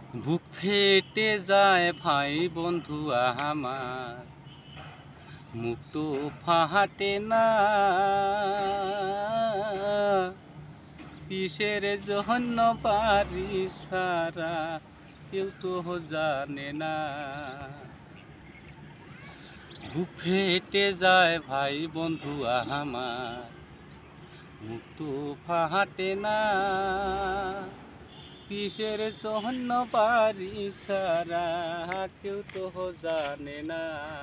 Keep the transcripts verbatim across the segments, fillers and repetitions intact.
বুক ফেটে যায় ভাই বন্ধু আমার, মুখ তো ফাটে না। কিসের জন্য পারি সারা কেউ তো জানে না। বুক ফেটে যায় ভাই বন্ধু আমার, মুখ তো ফাটে না। কিসের জন্য পারি সারা কেউ তো জানে না।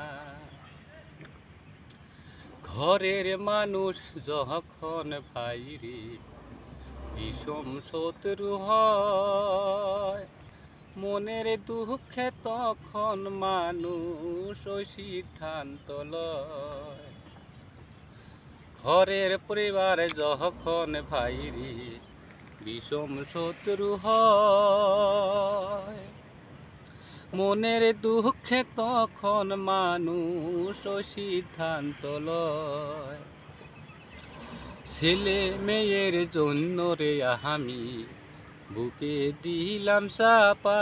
ঘরের মানুষ যখন ভাইরে বিষম শত্রু হয়, মনের দুঃখে তখন মানুষ ওই সিদ্ধান্ত লয়। ঘরের পরিবার যখন ভাইরে বিষম শত্রু হয়, মনের দুঃখে তখন মানুষ সিদ্ধান্ত লয়। ছেলে মেয়ের জন্য রে আমি বুকে দিলাম চাপা,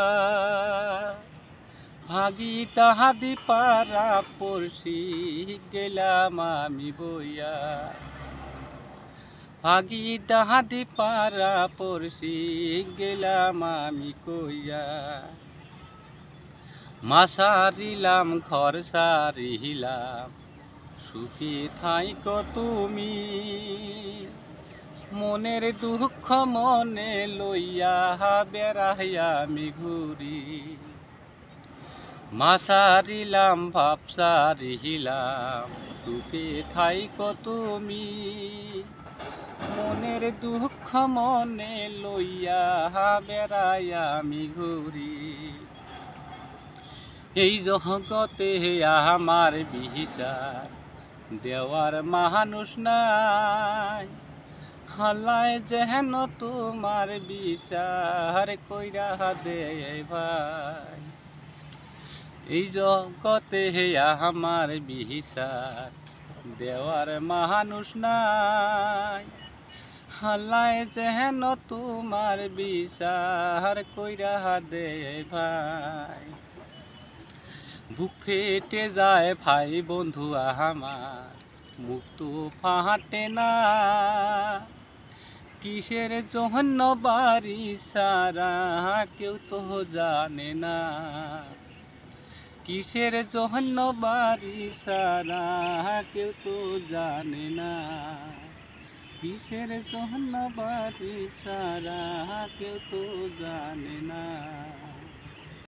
ভাগি তাহাদি পারা পড়শি গেলাম আমি বইয়া। ভাগি তাহাদি পারা পড়শি গেলাম আমি কইয়া। মা সারিলাম ঘর সারিলাম সুখী থাইকো তুমি, মনের দুঃখ মনে লইয়া বেড়াইয়া আমি ঘুরি। মা সারিলাম ভাব সারিলাম সুখী থাইকো তুমি, মনের দুঃখ মনে লইয়া বেড়াইয়া আমি ঘুরি। এই জগতে আমার বিচার দেওয়ার মানুষ নাই, হালায় যেন তোমার বিচার কইরা দে ভাই। এই জগতে আমার বিচার দেওয়ার মানুষ নাই, হালায় যেন তোমার বিচার কইরা দে ভাই। বুক ফেটে যায় ভাই বন্ধু আমার, মুখ তো ফাটে না। কিসের জন্য বাড়ি সারা কেউ তো জানে না। কিসের জন্য বাড়ি সারা কেউ তো জানে না। কিসের জন্য বাড়ি সারা কেউ তো জানে না।